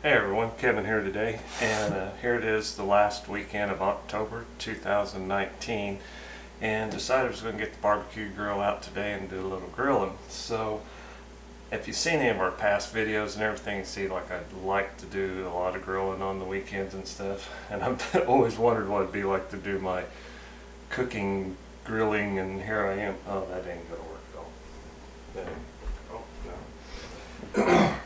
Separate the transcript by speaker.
Speaker 1: Hey everyone, Kevin here today, and here it is, the last weekend of October 2019, and decided I was going to get the barbecue grill out today and do a little grilling. So if you've seen any of our past videos and everything, you see like I'd like to do a lot of grilling on the weekends and stuff, and I've always wondered what it'd be like to do my cooking, grilling, and here I am. Oh, that ain't going to work at all. Oh, no.